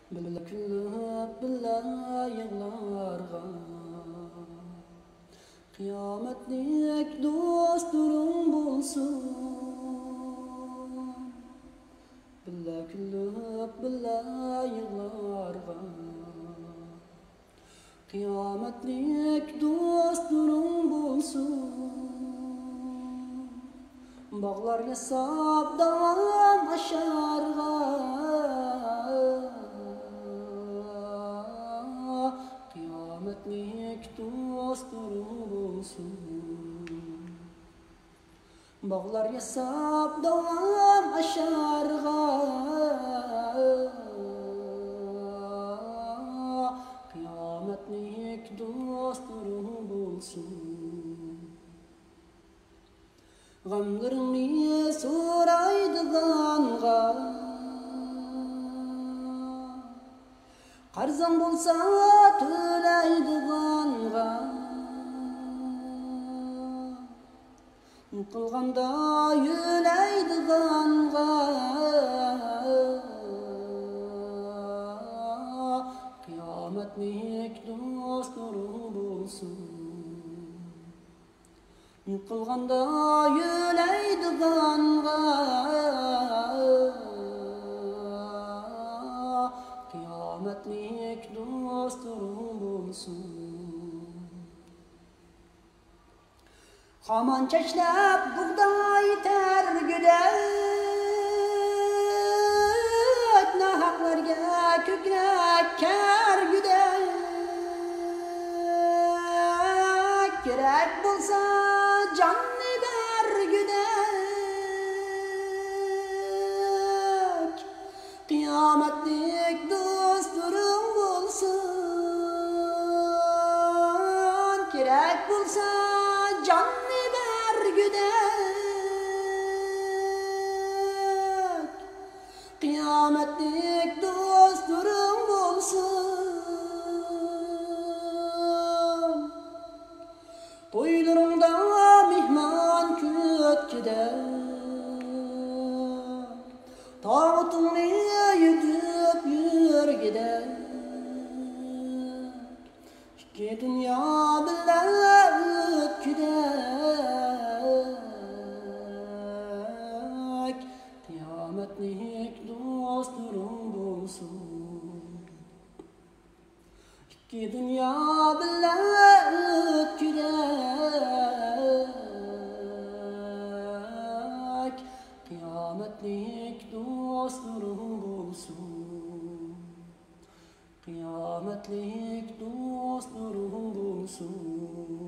Billa küllüp billa yığlarga Kıyametlik dostlarım bulsun Billa küllüp billa yığlarga Kıyametlik dostlarım bulsun Bağlar yasap davam aşarga Kıyametlik dostlarım bulsun Bağlar yasap davam aşarga Kıyametlik dostlarım bulsun Gamlarını soraydıganğa Qarzan bolsa tölaydıganğa Qılganda yülaydıganğa Kıyametlik dostlarım bulsun Qılganda yülaydıganğa Kıyametlik dostlarım bulsun Haman çeşlep buğday tergüdek Nahaklarga kökrek kergüdek Gerek bulsa canni bergüdek Kıyametlik dostlarım bulsun Gerek bulsa canni bergüdek Kıyametlik dostlarım bulsun Toylarında mihman kötkidek Tağutunu yedip yürgidek İki dünya billa ötkidek Kıyametlik dostlarım bulsun İki dünya billa ötkidek Kıyametlik dostlarım bulsun Kıyametlik dostlarım bulsun